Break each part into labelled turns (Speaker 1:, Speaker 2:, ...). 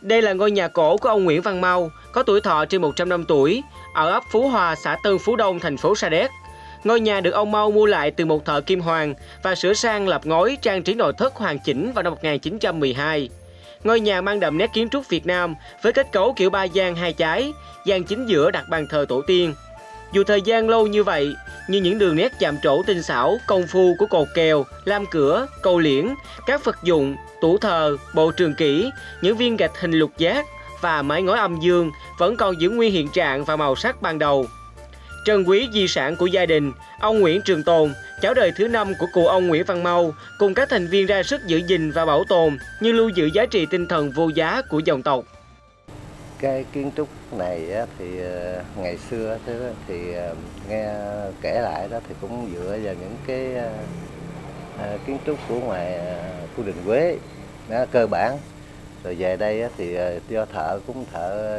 Speaker 1: Đây là ngôi nhà cổ của ông Nguyễn Văn Mau, có tuổi thọ trên 100 năm tuổi, ở ấp Phú Hòa, xã Tân Phú Đông, thành phố Sa Đéc. Ngôi nhà được ông Mau mua lại từ một thợ kim hoàn và sửa sang lợp ngói, trang trí nội thất hoàn chỉnh vào năm 1912. Ngôi nhà mang đậm nét kiến trúc Việt Nam với kết cấu kiểu 3 gian 2 chái, gian chính giữa đặt bàn thờ tổ tiên. Dù thời gian lâu như vậy, nhưng những đường nét chạm trổ tinh xảo, công phu của cột kèo, lam cửa, cầu liễn, các vật dụng, tủ thờ, bộ trường kỷ, những viên gạch hình lục giác và mái ngói âm dương vẫn còn giữ nguyên hiện trạng và màu sắc ban đầu. Trân quý di sản của gia đình, ông Nguyễn Trường Tồn, cháu đời thứ 5 của cụ ông Nguyễn Văn Mau, cùng các thành viên ra sức giữ gìn và bảo tồn, như lưu giữ giá trị tinh thần vô giá của dòng tộc.
Speaker 2: Cái kiến trúc này thì ngày xưa thì nghe kể lại đó thì cũng dựa vào những cái kiến trúc của ngoài cung đình Quế đó, cơ bản. Rồi về đây thì do thợ cũng thợ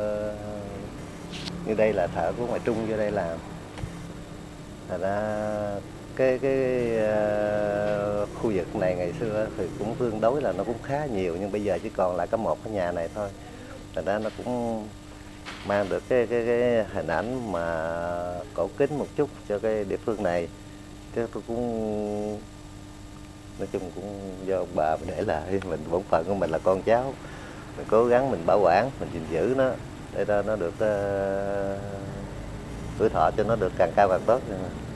Speaker 2: như đây là thợ của ngoài Trung vô đây làm. Thành ra cái khu vực này ngày xưa thì cũng tương đối là nó cũng khá nhiều, nhưng bây giờ chỉ còn lại có một cái nhà này thôi. Thành ra nó cũng mang được cái hình ảnh mà cổ kính một chút cho cái địa phương này. Chứ tôi cũng nói chung cũng do ông bà mình để lại, mình bổn phận của mình là con cháu, mình cố gắng mình bảo quản, mình gìn giữ nó để cho nó được tuổi thọ cho nó được càng cao càng tốt.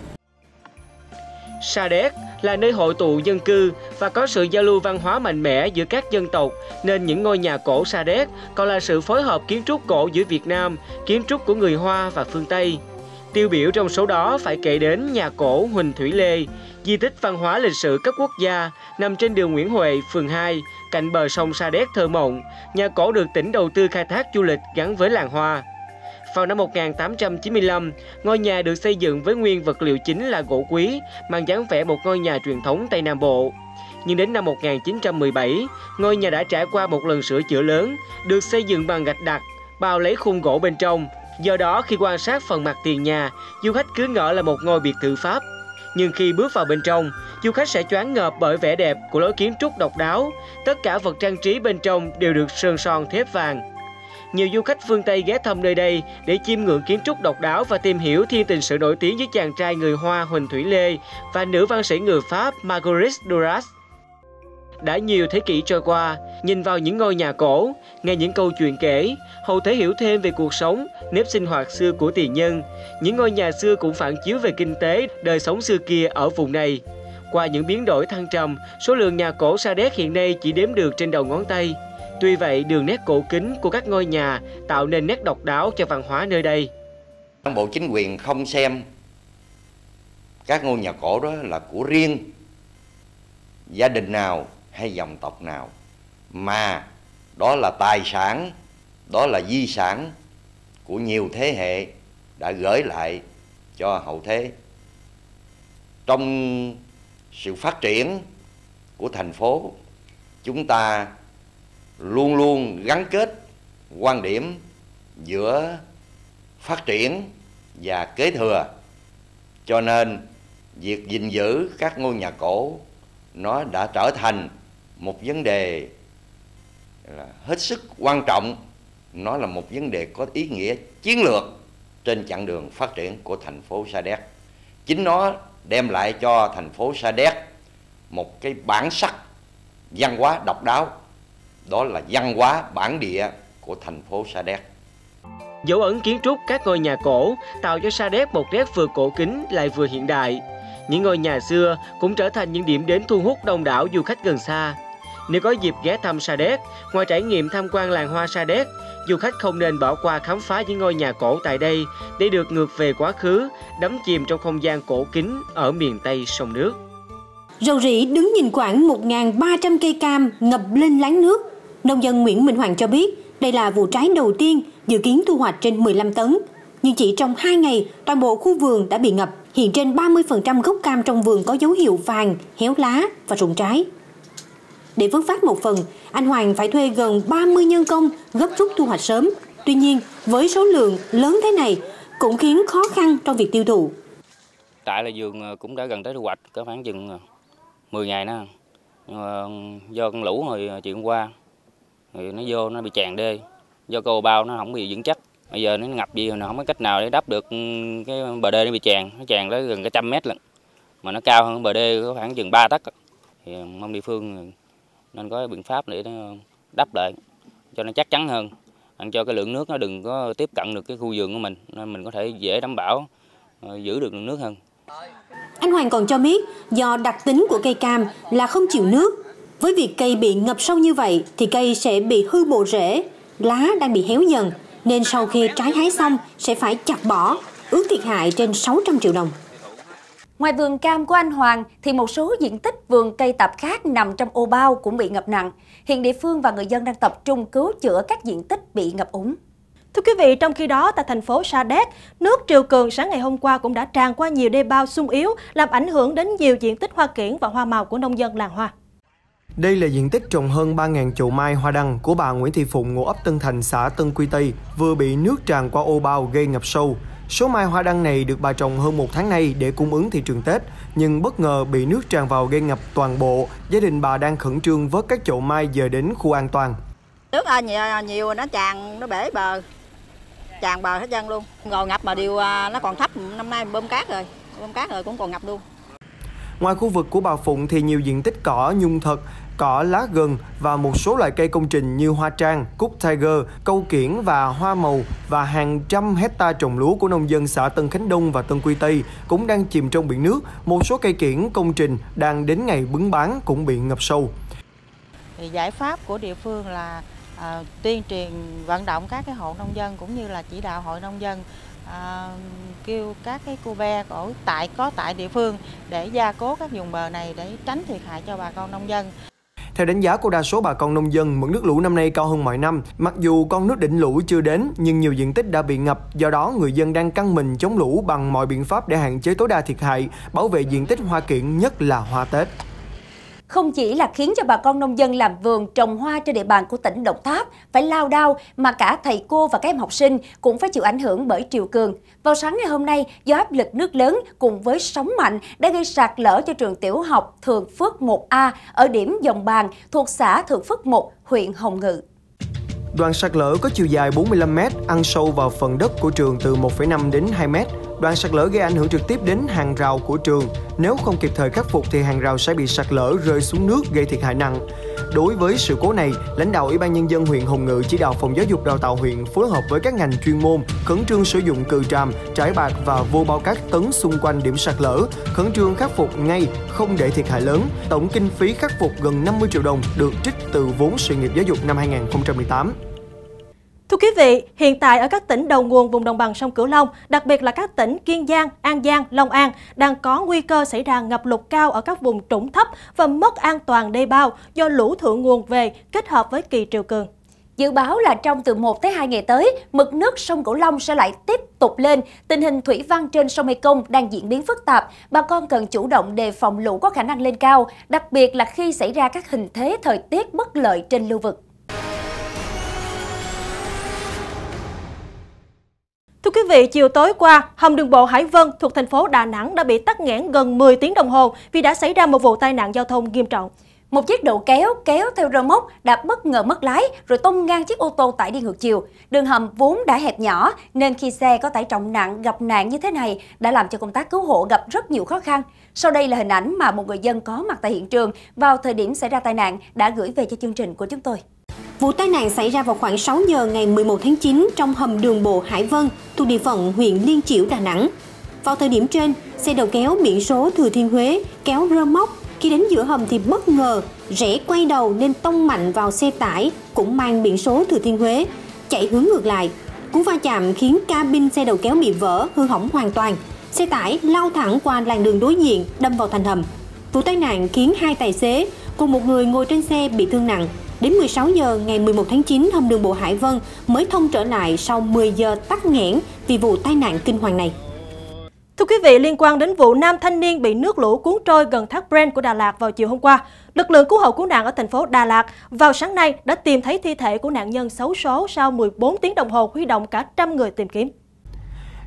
Speaker 1: Sa Đéc là nơi hội tụ dân cư và có sự giao lưu văn hóa mạnh mẽ giữa các dân tộc, nên những ngôi nhà cổ Sa Đéc còn là sự phối hợp kiến trúc cổ giữa Việt Nam, kiến trúc của người Hoa và phương Tây. Tiêu biểu trong số đó phải kể đến nhà cổ Huỳnh Thủy Lê, di tích văn hóa lịch sử cấp quốc gia nằm trên đường Nguyễn Huệ, phường 2, cạnh bờ sông Sa Đéc thơ mộng. Nhà cổ được tỉnh đầu tư khai thác du lịch gắn với làng hoa. Vào năm 1895, ngôi nhà được xây dựng với nguyên vật liệu chính là gỗ quý, mang dáng vẻ một ngôi nhà truyền thống Tây Nam Bộ. Nhưng đến năm 1917, ngôi nhà đã trải qua một lần sửa chữa lớn, được xây dựng bằng gạch đặc, bao lấy khung gỗ bên trong. Do đó, khi quan sát phần mặt tiền nhà, du khách cứ ngỡ là một ngôi biệt thự Pháp. Nhưng khi bước vào bên trong, du khách sẽ choáng ngợp bởi vẻ đẹp của lối kiến trúc độc đáo. Tất cả vật trang trí bên trong đều được sơn son thép vàng. Nhiều du khách phương Tây ghé thăm nơi đây để chiêm ngưỡng kiến trúc độc đáo và tìm hiểu thiên tình sự nổi tiếng với chàng trai người Hoa Huỳnh Thủy Lê và nữ văn sĩ người Pháp Marguerite Duras. Đã nhiều thế kỷ trôi qua, nhìn vào những ngôi nhà cổ, nghe những câu chuyện kể, hầu thể hiểu thêm về cuộc sống, nếp sinh hoạt xưa của tiền nhân. Những ngôi nhà xưa cũng phản chiếu về kinh tế, đời sống xưa kia ở vùng này. Qua những biến đổi thăng trầm, số lượng nhà cổ Sa Đéc hiện nay chỉ đếm được trên đầu ngón tay. Tuy vậy, đường nét cổ kính của các ngôi nhà tạo nên nét độc đáo cho văn hóa nơi đây.
Speaker 3: Cán bộ chính quyền không xem các ngôi nhà cổ đó là của riêng gia đình nào hay dòng tộc nào, mà đó là tài sản, đó là di sản của nhiều thế hệ đã gửi lại cho hậu thế. Trong sự phát triển của thành phố, chúng ta luôn luôn gắn kết quan điểm giữa phát triển và kế thừa. Cho nên việc gìn giữ các ngôi nhà cổ nó đã trở thành một vấn đề là hết sức quan trọng. Nó là một vấn đề có ý nghĩa chiến lược trên chặng đường phát triển của thành phố Sa Đéc. Chính nó đem lại cho thành phố Sa Đéc một cái bản sắc văn hóa độc đáo. Đó là văn hóa bản địa của thành phố Sa Đéc.
Speaker 1: Dấu ấn kiến trúc các ngôi nhà cổ tạo cho Sa Đéc một nét vừa cổ kính lại vừa hiện đại. Những ngôi nhà xưa cũng trở thành những điểm đến thu hút đông đảo du khách gần xa. Nếu có dịp ghé thăm Sa Đéc, ngoài trải nghiệm tham quan làng hoa Sa Đéc, du khách không nên bỏ qua khám phá những ngôi nhà cổ tại đây để được ngược về quá khứ, đắm chìm trong không gian cổ kính ở miền Tây sông nước.
Speaker 4: Rầu rĩ đứng nhìn khoảng 1.300 cây cam ngập lên láng nước. Nông dân Nguyễn Minh Hoàng cho biết đây là vụ trái đầu tiên, dự kiến thu hoạch trên 15 tấn. Nhưng chỉ trong 2 ngày, toàn bộ khu vườn đã bị ngập. Hiện trên 30% gốc cam trong vườn có dấu hiệu vàng, héo lá và rụng trái. Để vớt vát một phần, anh Hoàng phải thuê gần 30 nhân công gấp rút thu hoạch sớm. Tuy nhiên, với số lượng lớn thế này cũng khiến khó khăn trong việc tiêu thụ.
Speaker 5: Tại là vườn cũng đã gần tới thu hoạch, có khoảng chừng 10 ngày nữa. Do con lũ hồi chiều hôm qua thì nó vô nó bị tràn đê, do cầu bao nó không bị vững chắc. Bây giờ nó ngập gì nó không có cách nào để đắp được cái bờ đê nó bị tràn tới gần cái 100 mét lận, mà nó cao hơn bờ đê có khoảng chừng 3 tấc. Thì mong địa phương nên có biện pháp để nó đắp lại cho nó chắc chắn hơn, cho cái lượng nước nó đừng có tiếp cận được cái khu vườn của mình, nên mình có thể dễ đảm bảo giữ được lượng nước hơn.
Speaker 4: Anh Hoàng còn cho biết do đặc tính của cây cam là không chịu nước, với việc cây bị ngập sâu như vậy thì cây sẽ bị hư bộ rễ, lá đang bị héo dần, nên sau khi trái hái xong sẽ phải chặt bỏ, ước thiệt hại trên 600 triệu đồng.
Speaker 6: Ngoài vườn cam của anh Hoàng thì một số diện tích vườn cây tạp khác nằm trong ô bao cũng bị ngập nặng. Hiện địa phương và người dân đang tập trung cứu chữa các diện tích bị ngập úng.
Speaker 7: Thưa quý vị, trong khi đó tại thành phố Sa Đéc, nước triều cường sáng ngày hôm qua cũng đã tràn qua nhiều đê bao xung yếu, làm ảnh hưởng đến nhiều diện tích hoa kiển và hoa màu của nông dân làng hoa.
Speaker 8: Đây là diện tích trồng hơn 3.000 chậu mai hoa đăng của bà Nguyễn Thị Phụng, ngụ ấp Tân Thành, xã Tân Quy Tây, vừa bị nước tràn qua ô bao gây ngập sâu. Số mai hoa đăng này được bà trồng hơn 1 tháng nay để cung ứng thị trường Tết, nhưng bất ngờ bị nước tràn vào gây ngập toàn bộ. Gia đình bà đang khẩn trương vớt các chậu mai về đến khu an toàn.
Speaker 9: Nước nhiều nó tràn, nó bể bờ, tràn bờ hết dân luôn. Rồi ngập mà điều nó còn thấp, năm nay bơm cát rồi cũng còn ngập luôn.
Speaker 8: Ngoài khu vực của bà Phụng thì nhiều diện tích cỏ nhung thật, cỏ lá gừng và một số loại cây công trình như hoa trang, cúc tiger, câu kiển và hoa màu và hàng trăm hecta trồng lúa của nông dân xã Tân Khánh Đông và Tân Quy Tây cũng đang chìm trong biển nước. Một số cây kiển công trình đang đến ngày bứng bán cũng bị ngập sâu.
Speaker 10: Thì giải pháp của địa phương là tuyên truyền vận động các cái hộ nông dân cũng như là chỉ đạo hội nông dân kêu các cái cu be có tại địa phương để gia cố các vùng bờ này để tránh thiệt hại cho bà con nông dân.
Speaker 8: Theo đánh giá của đa số bà con nông dân, mực nước lũ năm nay cao hơn mọi năm. Mặc dù con nước đỉnh lũ chưa đến, nhưng nhiều diện tích đã bị ngập. Do đó, người dân đang căng mình chống lũ bằng mọi biện pháp để hạn chế tối đa thiệt hại, bảo vệ diện tích hoa kiển, nhất là hoa Tết.
Speaker 6: Không chỉ là khiến cho bà con nông dân làm vườn trồng hoa trên địa bàn của tỉnh Đồng Tháp phải lao đao, mà cả thầy cô và các em học sinh cũng phải chịu ảnh hưởng bởi triều cường. Vào sáng ngày hôm nay, do áp lực nước lớn cùng với sóng mạnh đã gây sạt lở cho trường tiểu học Thượng Phước 1A ở điểm Dòng Bàn thuộc xã Thượng Phước 1, huyện Hồng Ngự.
Speaker 8: Đoạn sạt lở có chiều dài 45 m, ăn sâu vào phần đất của trường từ 1,5 đến 2 m. Đoạn sạt lở gây ảnh hưởng trực tiếp đến hàng rào của trường. Nếu không kịp thời khắc phục thì hàng rào sẽ bị sạt lở rơi xuống nước gây thiệt hại nặng. Đối với sự cố này, lãnh đạo Ủy ban Nhân dân huyện Hồng Ngự chỉ đạo Phòng Giáo dục Đào tạo huyện phối hợp với các ngành chuyên môn khẩn trương sử dụng cừ tràm, trải bạt và vô bao cát tấn xung quanh điểm sạt lở, khẩn trương khắc phục ngay, không để thiệt hại lớn. Tổng kinh phí khắc phục gần 50 triệu đồng được trích từ vốn sự nghiệp giáo dục năm 2018.
Speaker 7: Thưa quý vị, hiện tại ở các tỉnh đầu nguồn vùng đồng bằng sông Cửu Long, đặc biệt là các tỉnh Kiên Giang, An Giang, Long An, đang có nguy cơ xảy ra ngập lụt cao ở các vùng trũng thấp và mất an toàn đê bao do lũ thượng nguồn về kết hợp với kỳ triều cường.
Speaker 6: Dự báo là trong từ 1 tới 2 ngày tới, mực nước sông Cửu Long sẽ lại tiếp tục lên. Tình hình thủy văn trên sông Mekong đang diễn biến phức tạp. Bà con cần chủ động đề phòng lũ có khả năng lên cao, đặc biệt là khi xảy ra các hình thế thời tiết bất lợi trên lưu vực.
Speaker 7: Thưa quý vị, chiều tối qua, hầm đường bộ Hải Vân thuộc thành phố Đà Nẵng đã bị tắc nghẽn gần 10 tiếng đồng hồ vì đã xảy ra một vụ tai nạn giao thông nghiêm trọng.
Speaker 6: Một chiếc đầu kéo theo rơ móc đã bất ngờ mất lái rồi tông ngang chiếc ô tô tải đi ngược chiều. Đường hầm vốn đã hẹp nhỏ nên khi xe có tải trọng nặng gặp nạn như thế này đã làm cho công tác cứu hộ gặp rất nhiều khó khăn. Sau đây là hình ảnh mà một người dân có mặt tại hiện trường vào thời điểm xảy ra tai nạn đã gửi về cho chương trình của chúng tôi.
Speaker 4: Vụ tai nạn xảy ra vào khoảng 6 giờ ngày 11 tháng 9 trong hầm đường bộ Hải Vân thuộc địa phận huyện Liên Chiểu, Đà Nẵng. Vào thời điểm trên, xe đầu kéo biển số Thừa Thiên Huế kéo rơ móc. Khi đến giữa hầm thì bất ngờ rẽ quay đầu nên tông mạnh vào xe tải cũng mang biển số Thừa Thiên Huế chạy hướng ngược lại. Cú va chạm khiến cabin xe đầu kéo bị vỡ, hư hỏng hoàn toàn. Xe tải lao thẳng qua làn đường đối diện, đâm vào thành hầm. Vụ tai nạn khiến 2 tài xế cùng một người ngồi trên xe bị thương nặng. Đến 16 giờ ngày 11 tháng 9, hầm đường bộ Hải Vân mới thông trở lại sau 10 giờ tắc nghẽn vì vụ tai nạn kinh hoàng này.
Speaker 7: Thưa quý vị, liên quan đến vụ nam thanh niên bị nước lũ cuốn trôi gần thác Bren của Đà Lạt vào chiều hôm qua, lực lượng cứu hộ cứu nạn ở thành phố Đà Lạt vào sáng nay đã tìm thấy thi thể của nạn nhân xấu số sau 14 tiếng đồng hồ huy động cả trăm người tìm kiếm.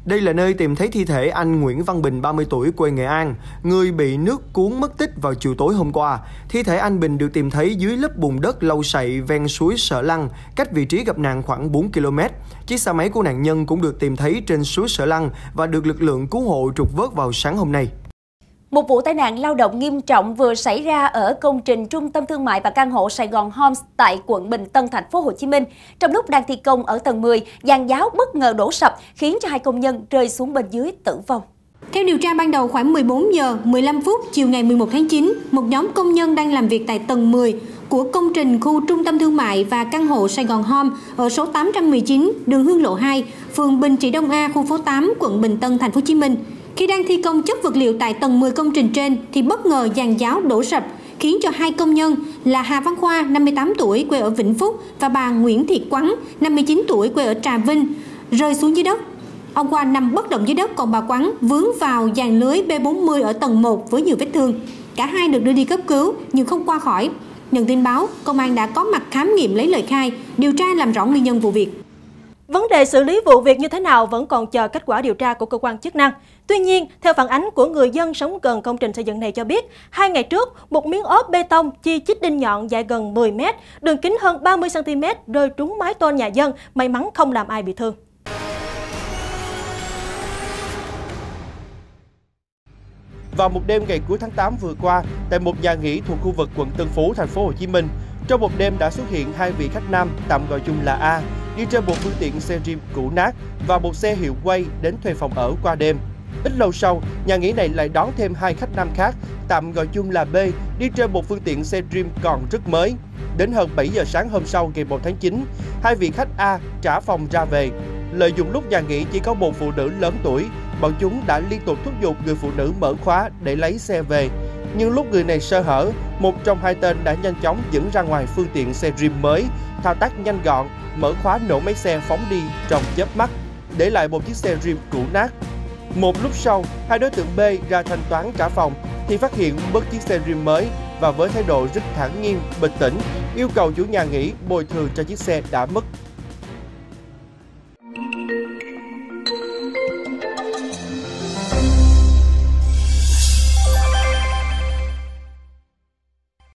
Speaker 8: Đây là nơi tìm thấy thi thể anh Nguyễn Văn Bình, 30 tuổi, quê Nghệ An, người bị nước cuốn mất tích vào chiều tối hôm qua. Thi thể anh Bình được tìm thấy dưới lớp bùn đất lau sậy ven suối Sở Lăng, cách vị trí gặp nạn khoảng 4 km. Chiếc xe máy của nạn nhân cũng được tìm thấy trên suối Sở Lăng và được lực lượng cứu hộ trục vớt vào sáng hôm nay.
Speaker 6: Một vụ tai nạn lao động nghiêm trọng vừa xảy ra ở công trình trung tâm thương mại và căn hộ Sài Gòn Homes tại quận Bình Tân, thành phố Hồ Chí Minh. Trong lúc đang thi công ở tầng 10, giàn giáo bất ngờ đổ sập khiến cho 2 công nhân rơi xuống bên dưới tử vong.
Speaker 4: Theo điều tra ban đầu, khoảng 14 giờ 15 phút chiều ngày 11 tháng 9, một nhóm công nhân đang làm việc tại tầng 10 của công trình khu trung tâm thương mại và căn hộ Sài Gòn Home ở số 819 đường Hương Lộ 2, phường Bình Trị Đông A, khu phố 8, quận Bình Tân, thành phố Hồ Chí Minh. Khi đang thi công chất vật liệu tại tầng 10 công trình trên thì bất ngờ giàn giáo đổ sập khiến cho 2 công nhân là Hà Văn Khoa, 58 tuổi, quê ở Vĩnh Phúc và bà Nguyễn Thị Quắn, 59 tuổi, quê ở Trà Vinh, rơi xuống dưới đất. Ông Khoa nằm bất động dưới đất, còn bà Quắn vướng vào dàn lưới B40 ở tầng 1 với nhiều vết thương. Cả hai được đưa đi cấp cứu nhưng không qua khỏi. Nhận tin báo, công an đã có mặt khám nghiệm lấy lời khai, điều tra làm rõ nguyên nhân vụ việc.
Speaker 7: Vấn đề xử lý vụ việc như thế nào vẫn còn chờ kết quả điều tra của cơ quan chức năng. Tuy nhiên, theo phản ánh của người dân sống gần công trình xây dựng này cho biết, 2 ngày trước, một miếng ốp bê tông chi chít đinh nhọn dài gần 10 m, đường kính hơn 30 cm rơi trúng mái tôn nhà dân, may mắn không làm ai bị thương.
Speaker 11: Vào một đêm ngày cuối tháng 8 vừa qua, tại một nhà nghỉ thuộc khu vực quận Tân Phú, thành phố Hồ Chí Minh, trong một đêm đã xuất hiện 2 vị khách nam tạm gọi chung là A, đi trên một phương tiện xe Dream cũ nát và một xe hiệu quay đến thuê phòng ở qua đêm. Ít lâu sau, nhà nghỉ này lại đón thêm 2 khách nam khác tạm gọi chung là B, đi trên một phương tiện xe Dream còn rất mới. Đến hơn 7 giờ sáng hôm sau ngày 1 tháng 9, 2 vị khách A trả phòng ra về. Lợi dụng lúc nhà nghỉ chỉ có một phụ nữ lớn tuổi, bọn chúng đã liên tục thúc giục người phụ nữ mở khóa để lấy xe về. Nhưng lúc người này sơ hở, một trong 2 tên đã nhanh chóng dẫn ra ngoài phương tiện xe Dream mới, thao tác nhanh gọn, mở khóa nổ máy xe phóng đi trong chớp mắt, để lại một chiếc xe Dream cũ nát. Một lúc sau, 2 đối tượng B ra thanh toán trả phòng thì phát hiện mất chiếc xe Dream mới và với thái độ rất thản nhiên, bình tĩnh, yêu cầu chủ nhà nghỉ bồi thường cho chiếc xe đã mất.